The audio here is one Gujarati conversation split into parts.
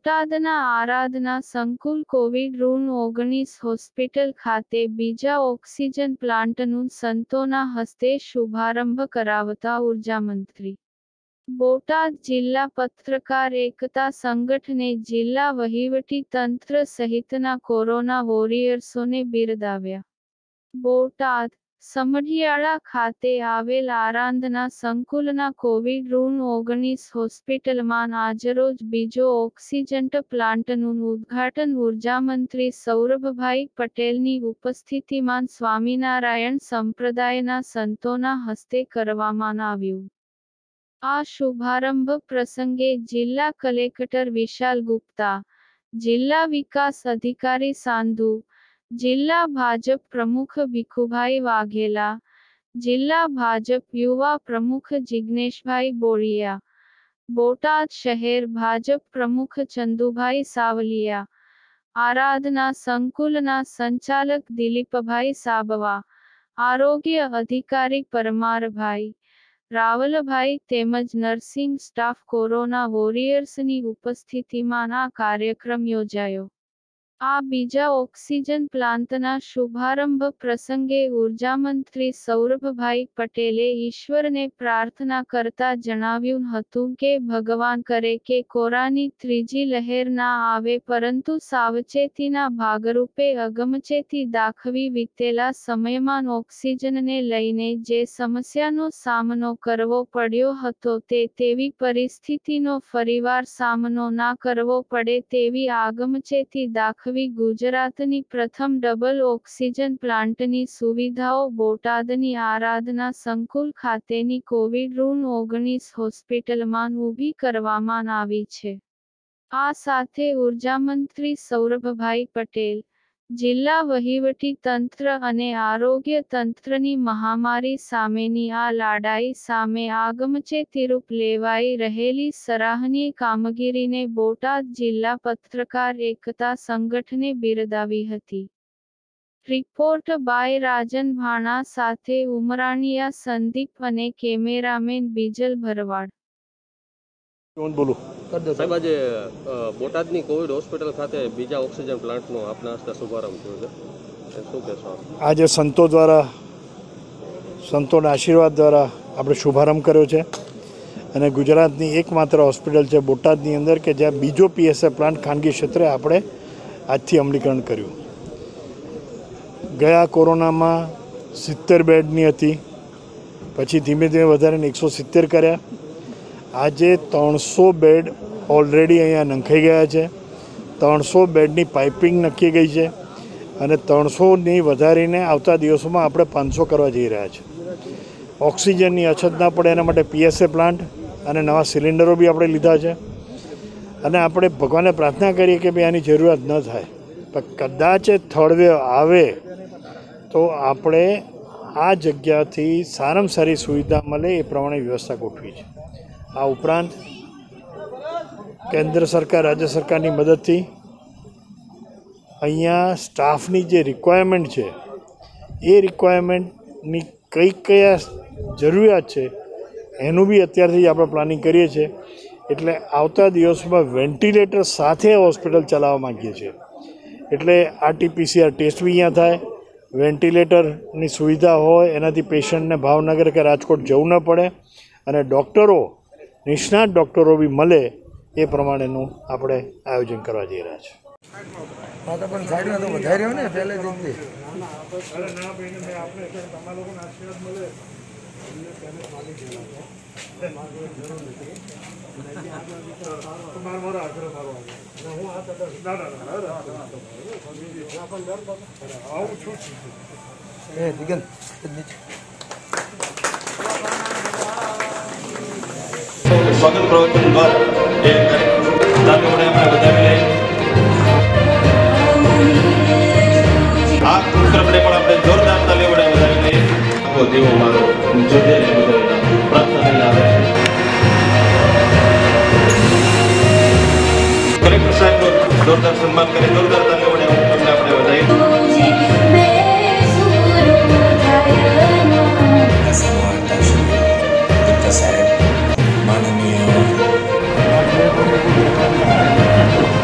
બોટાદના આરાધના સંકુલ કોવિડ-19 હોસ્પિટલ ખાતે બીજા ઓક્સિજન પ્લાન્ટનું સંતોના હસ્તે શુભારંભ કરાવતા ઉર્જામંત્રી બોટાદ જિલ્લા પત્રકાર એકતા સંગઠને જિલ્લા વહીવટી તંત્ર સહિતના કોરોના વોરિયર્સોને બિરદાવ્યા। બોટાદ સમઢિયાળા ખાતે આવેલ આરાધના સંકુલના કોવિડ-19 હોસ્પિટલમાં આજરોજ બીજો ઓક્સિજન પ્લાન્ટનું ઉદ્ઘાટન ઉર્જામંત્રી સૌરભભાઈ પટેલની ઉપસ્થિતિમાં સ્વામિનારાયણ સંપ્રદાયના સંતોના હસ્તે કરવામાં આવ્યું। આ શુભારંભ પ્રસંગે જિલ્લા કલેક્ટર વિશાલ ગુપ્તા, જિલ્લા વિકાસ અધિકારી સાંધુ, જિલ્લા ભાજપ પ્રમુખ ભીખુભાઈ વાઘેલા, જિલ્લા ભાજપ યુવા પ્રમુખ જિગ્નેશભાઈ બોળિયા, બોટાદ શહેર ભાજપ પ્રમુખ ચંદુભાઈ સાવલિયા, આરાધના સંકુલના સંચાલક દિલીપભાઈ સાબવા, આરોગ્ય અધિકારી પરમારભાઈ રાવલભાઈ તેમજ નર્સિંગ સ્ટાફ કોરોના વોરિયર્સની ઉપસ્થિતિમાં આ કાર્યક્રમ યોજાયો। આ બીજા ઓક્સિજન પ્લાન્ટના શુભારંભ પ્રસંગે ઉર્જામંત્રી સૌરભભાઈ પટેલે ઈશ્વરને પ્રાર્થના કરતા જણાવ્યું હતું કે ભગવાન કરે કે કોરોનાની ત્રીજી લહેર ના આવે, પરંતુ સાવચેતીના ભાગરૂપે અગમચેતી દાખવી વીતેલા સમયમાં ઓક્સિજનને લઈને જે સમસ્યાનો સામનો કરવો પડ્યો હતો તેવી પરિસ્થિતિનો ફરીવાર સામનો ના કરવો પડે તેવી આગમચેતી દાખવી ગુજરાતની પ્રથમ ડબલ ઓક્સિજન પ્લાન્ટની સુવિધાઓ બોટાદની આરાધના સંકુલ ખાતેની કોવિડ-19 હોસ્પિટલમાં ઊભી કરવામાં આવી છે। આ સાથે ઉર્જામંત્રી સૌરભભાઈ પટેલ, જિલ્લા વહીવટી તંત્ર અને આરોગ્ય તંત્રની મહામારી સામેની આ લડાઈ સામે આગમચેતીરૂપ લેવાઈ રહેલી સરાહનીય કામગીરીને બોટાદ જિલ્લા પત્રકાર એકતા સંગઠને બિરદાવી હતી। રિપોર્ટ બાય રાજન ભાણા સાથે ઉમરાણીયા સંદીપ અને કેમેરામેન બીજલ ભરવાડ। બોલો સાહેબ, આજે બોટાદની કોવિડ હોસ્પિટલ ખાતે બીજા ઓક્સિજન પ્લાન્ટનો આપના હસ્તે શુભારંભ થયો છે, શું કહેશો? આજે સંતો દ્વારા, સંતોના આશીર્વાદ દ્વારા આપણે શુભારંભ કર્યો છે અને ગુજરાતની એકમાત્ર હોસ્પિટલ છે બોટાદની અંદર કે જ્યાં બીજો પીએસએ પ્લાન્ટ ખાનગી ક્ષેત્રે આપણે આજથી અમલીકરણ કર્યું। ગયા કોરોનામાં 70 બેડની હતી, પછી ધીમે ધીમે વધારીને 170 કર્યા। આજે 300 બેડ ઓલરેડી અહીંયા નંખાઈ ગયા છે। 300 બેડની પાઇપિંગ નક્કી ગઈ છે અને 300ની વધારીને આવતા દિવસોમાં આપણે 500 કરવા જઈ રહ્યા છીએ। ઓક્સિજનની અછત ના પડે એના માટે પીએસએ પ્લાન્ટ અને નવા સિલિન્ડરો બી આપણે લીધા છે અને આપણે ભગવાનને પ્રાર્થના કરીએ કે ભાઈ આની જરૂરિયાત ન થાય, પણ કદાચ થર્ડ વેવ આવે તો આપણે આ જગ્યાથી સારામાં સારી સુવિધા મળે એ પ્રમાણે વ્યવસ્થા ગોઠવી છે। આ ઉપરાંત કેન્દ્ર સરકાર, રાજ્ય સરકારની મદદથી અહીંયા સ્ટાફની જે રિક્વાયરમેન્ટ છે એ રિક્વાયરમેન્ટની કયા જરૂરિયાત છે એનું બી અત્યારથી આપણે પ્લાનિંગ કરીએ છીએ। એટલે આવતા દિવસોમાં વેન્ટિલેટર સાથે હોસ્પિટલ ચલાવવા માગીએ છીએ, એટલે RT-PCR ટેસ્ટ બી અહીંયા થાય, વેન્ટિલેટરની સુવિધા હોય, એનાથી પેશન્ટને ભાવનગર કે રાજકોટ જવું ન પડે અને ડૉક્ટરો, નિષ્ણાત ડૉક્ટરો બી મળે એ પ્રમાણેનું આપણે આયોજન કરવા જઈ રહ્યા છીએ। સ્વાગત પ્રવચન બાદ એ તાલીઓને આપણે વધાવી લઈએ। આ કાર્યક્રમને પણ આપણે જોરદાર તાલીઓને વધાવી લઈએ। દેવો મારો જોજે પ્રાર્થના લઈને આવે છે। કલેક્ટર સાહેબનું જોરદાર સન્માન કરી જોરદાર તાલીઓને આપણે વધાવી माननीय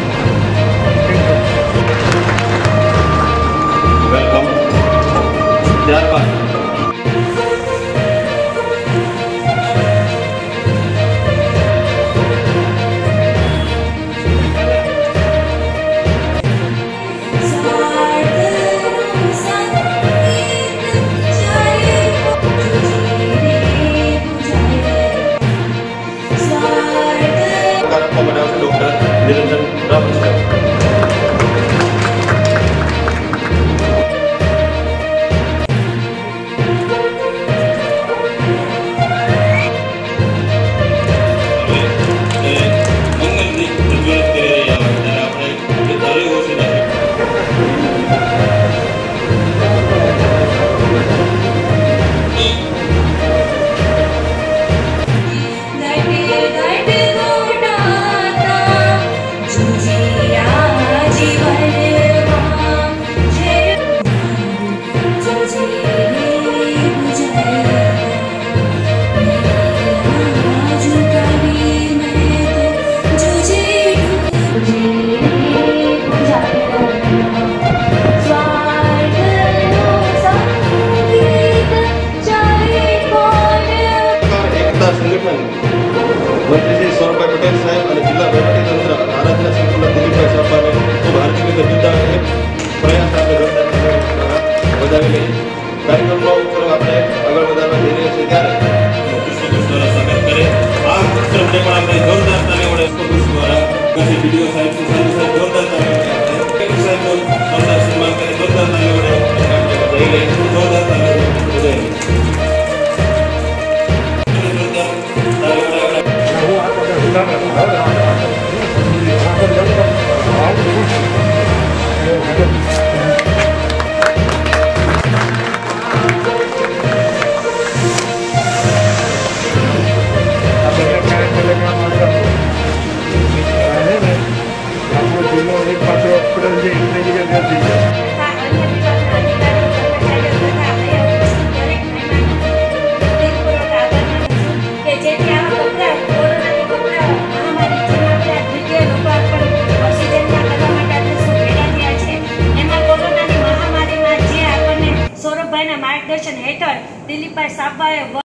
લઈ જોરદાર તાલીઓ બધાય માર્ગદર્શન હેઠળ દિલીપભાઈ સાબાએ